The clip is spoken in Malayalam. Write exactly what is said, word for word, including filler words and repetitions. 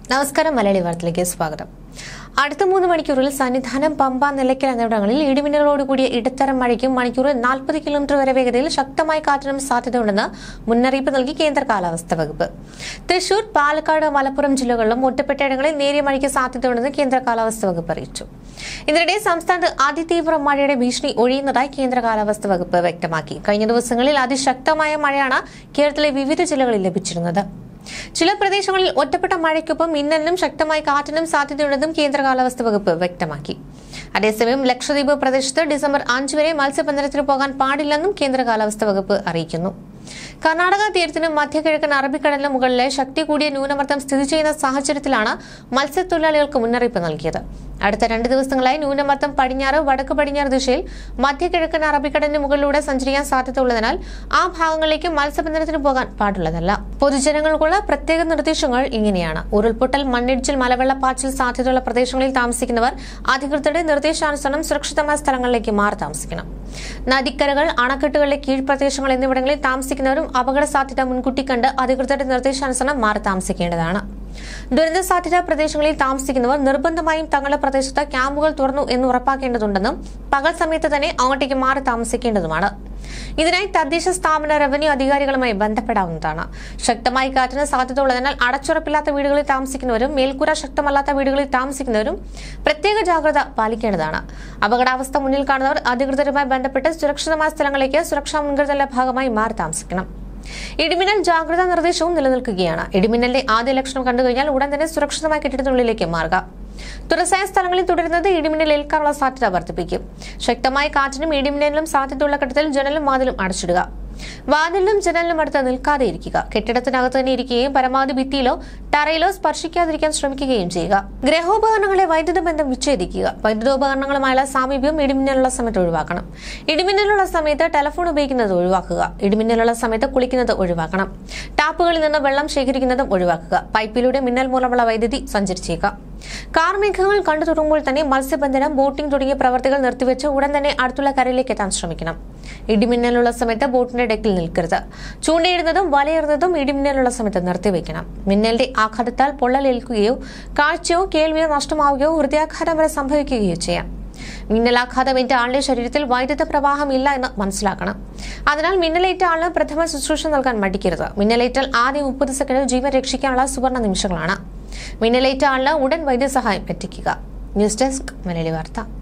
നമസ്കാരം, മലയാളിവാർത്തയിലേക്ക് സ്വാഗതം. അടുത്ത മൂന്ന് മണിക്കൂറിൽ സന്നിധാനം, പമ്പ, നിലയ്ക്കൽ എന്നിവിടങ്ങളിൽ ഇടിമിന്നലോടുകൂടിയ ഇടത്തരം മഴയ്ക്കും മണിക്കൂറിൽ നാൽപ്പത് കിലോമീറ്റർ വരെ വേഗതയിൽ ശക്തമായ കാറ്റിനും സാധ്യതയുണ്ടെന്ന് മുന്നറിയിപ്പ് നൽകി കേന്ദ്ര കാലാവസ്ഥാ വകുപ്പ്. തൃശൂർ, പാലക്കാട്, മലപ്പുറം ജില്ലകളിലും ഒറ്റപ്പെട്ടയിടങ്ങളിൽ നേരിയ മഴയ്ക്ക് സാധ്യതയുണ്ടെന്ന് കേന്ദ്ര കാലാവസ്ഥാ വകുപ്പ് അറിയിച്ചു. ഇതിനിടെ സംസ്ഥാനത്ത് അതിതീവ്ര മഴയുടെ ഭീഷണി ഒഴിയുന്നതായി കേന്ദ്ര കാലാവസ്ഥാ വകുപ്പ് വ്യക്തമാക്കി. കഴിഞ്ഞ ദിവസങ്ങളിൽ അതിശക്തമായ മഴയാണ് കേരളത്തിലെ വിവിധ ജില്ലകളിൽ ലഭിച്ചിരുന്നത്. ചില പ്രദേശങ്ങളിൽ ഒറ്റപ്പെട്ട മഴയ്ക്കൊപ്പം മിന്നലിനും ശക്തമായ കാറ്റിനും സാധ്യതയുണ്ടെന്നും കേന്ദ്ര കാലാവസ്ഥാ വകുപ്പ് വ്യക്തമാക്കി. അതേസമയം ലക്ഷദ്വീപ് പ്രദേശത്ത് ഡിസംബർ അഞ്ച് വരെ മത്സ്യബന്ധനത്തിന് പോകാൻ പാടില്ലെന്നും കേന്ദ്ര കാലാവസ്ഥാ വകുപ്പ് അറിയിക്കുന്നു. കർണാടക തീരത്തിനും മധ്യകിഴക്കൻ അറബിക്കടലിന് മുകളിലെ ശക്തി കൂടിയ ന്യൂനമർദ്ദം സ്ഥിതി ചെയ്യുന്ന സാഹചര്യത്തിലാണ് മത്സ്യത്തൊഴിലാളികൾക്ക് മുന്നറിയിപ്പ് നൽകിയത്. അടുത്ത രണ്ട് ദിവസങ്ങളായി ന്യൂനമർദ്ദം പടിഞ്ഞാറ്, വടക്ക് പടിഞ്ഞാറ് ദിശയിൽ മധ്യകിഴക്കൻ അറബിക്കടലിന് മുകളിലൂടെ സഞ്ചരിക്കാൻ സാധ്യതയുള്ളതിനാൽ ആ ഭാഗങ്ങളിലേക്ക് മത്സ്യബന്ധനത്തിന് പോകാൻ പാടുള്ളതല്ല. പൊതുജനങ്ങൾക്കുള്ള പ്രത്യേക നിർദ്ദേശങ്ങൾ ഇങ്ങനെയാണ്. ഉരുൾപൊട്ടൽ, മണ്ണിടിച്ചിൽ, മലവെള്ളപ്പാച്ചിൽ സാധ്യതയുള്ള പ്രദേശങ്ങളിൽ താമസിക്കുന്നവർ അധികൃതരുടെ നിർദ്ദേശാനുസരണം സുരക്ഷിതമായ സ്ഥലങ്ങളിലേക്ക് മാറി താമസിക്കണം. നദിക്കരകൾ, അണക്കെട്ടുകളിലെ കീഴ്പ്രദേശങ്ങൾ എന്നിവിടങ്ങളിൽ താമസിക്കുന്നവരും അപകട സാധ്യത മുൻകൂട്ടി കണ്ട് അധികൃതരുടെ നിർദ്ദേശാനുസരണം മാറി താമസിക്കേണ്ടതാണ്. ദുരന്ത സാധ്യതാ പ്രദേശങ്ങളിൽ താമസിക്കുന്നവർ നിർബന്ധമായും തങ്ങളുടെ പ്രദേശത്ത് ക്യാമ്പുകൾ തുറന്നു എന്ന് ഉറപ്പാക്കേണ്ടതുണ്ടെന്നും പകൽ സമയത്ത് തന്നെ അങ്ങോട്ടേക്ക് മാറി താമസിക്കേണ്ടതുമാണ്. ഇതിനായി തദ്ദേശ സ്ഥാപന, റവന്യൂ അധികാരികളുമായി ബന്ധപ്പെടാവുന്നതാണ്. ശക്തമായ കാറ്റിന് സാധ്യത ഉള്ളതിനാൽ അടച്ചുറപ്പില്ലാത്ത വീടുകളിൽ താമസിക്കുന്നവരും മേൽക്കൂര ശക്തമല്ലാത്ത വീടുകളിൽ താമസിക്കുന്നവരും പ്രത്യേക ജാഗ്രത പാലിക്കേണ്ടതാണ്. അപകടാവസ്ഥ മുന്നിൽ കാണുന്നവർ അധികൃതരുമായി ബന്ധപ്പെട്ട് സുരക്ഷിതമായ സ്ഥലങ്ങളിലേക്ക് സുരക്ഷാ മുൻകരുതലിന്റെ ഭാഗമായി മാറി താമസിക്കണം. ഇടിമിന്നൽ ജാഗ്രതാ നിർദ്ദേശവും നിലനിൽക്കുകയാണ്. ഇടിമിന്നലിന്റെ ആദ്യ ലക്ഷണം കണ്ടുകഴിഞ്ഞാൽ ഉടൻ തന്നെ സുരക്ഷിതമായ കെട്ടിടത്തിനുള്ളിലേക്ക് മാറുക. തുറസായ സ്ഥലങ്ങളിൽ തുടരുന്നത് ഇടിമിന്നൽ ഏൽക്കാനുള്ള സാധ്യത വർദ്ധിപ്പിക്കും. ശക്തമായ കാറ്റിനും ഇടിമിന്നലിനും സാധ്യതയുള്ള ഘട്ടത്തിൽ ജനലും വാതിലും അടച്ചിടുക. വാതിലിനും ജനലിനും അടുത്ത് നിൽക്കാതെ ഇരിക്കുക. കെട്ടിടത്തിനകത്ത് തന്നെ ഇരിക്കുകയും പരമാവധി ഭിത്തിയിലോ തറയിലോ സ്പർശിക്കാതിരിക്കാൻ ശ്രമിക്കുകയും ചെയ്യുക. ഗ്രഹോപകരണങ്ങളെ വൈദ്യുത ബന്ധം വിച്ഛേദിക്കുക. വൈദ്യുതോപകരണങ്ങളുമായുള്ള സാമീപ്യം ഇടിമിന്നലുള്ള സമയത്ത് ഒഴിവാക്കണം. ഇടിമിന്നലുള്ള സമയത്ത് ടെലഫോൺ ഉപയോഗിക്കുന്നത് ഒഴിവാക്കുക. ഇടിമിന്നലുള്ള സമയത്ത് കുളിക്കുന്നത് ഒഴിവാക്കണം. ടാപ്പുകളിൽ നിന്ന് വെള്ളം ശേഖരിക്കുന്നതും ഒഴിവാക്കുക. പൈപ്പിലൂടെ മിന്നൽ മൂലമുള്ള വൈദ്യുതി സഞ്ചരിച്ചേക്കാം. കാർമേഘങ്ങൾ കണ്ടു തുടങ്ങുമ്പോൾ തന്നെ മത്സ്യബന്ധനം, ബോട്ടിംഗ് തുടങ്ങിയ പ്രവർത്തികൾ നിർത്തിവെച്ച് ഉടൻ തന്നെ അടുത്തുള്ള കരയിലേക്ക് എത്താൻ ശ്രമിക്കണം. ഇടിമിന്നലുള്ള സമയത്ത് ബോട്ടിന്റെ ഡെക്കിൽ നിൽക്കരുത്. ചൂണ്ടയിടുന്നതും വലയിടുന്നതും ഇടിമിന്നലുള്ള സമയത്ത് നിർത്തിവെക്കണം. മിന്നലിന്റെ ആഘാതത്താൽ പൊള്ളലേൽക്കുകയോ കാഴ്ചയോ കേൾവിയോ നഷ്ടമാവുകയോ ഹൃദയാഘാതം വരെ സംഭവിക്കുകയോ ചെയ്യാം. മിന്നലാഘാതമേറ്റ ആളുടെ ശരീരത്തിൽ വൈദ്യുത പ്രവാഹം ഇല്ല എന്ന് മനസ്സിലാക്കണം. അതിനാൽ മിന്നലേറ്റ ആളിന് പ്രഥമ ശുശ്രൂഷ നൽകാൻ മടിക്കരുത്. മിന്നലേറ്റാൽ ആദ്യം മുപ്പത് സെക്കൻഡിൽ ജീവൻ രക്ഷിക്കാനുള്ള സുവർണ നിമിഷങ്ങളാണ്. മിന്നലേറ്റ ആളിന് ഉടൻ വൈദ്യസഹായം എത്തിക്കുക. ന്യൂസ് ഡെസ്ക്, മലയാളി വാർത്ത.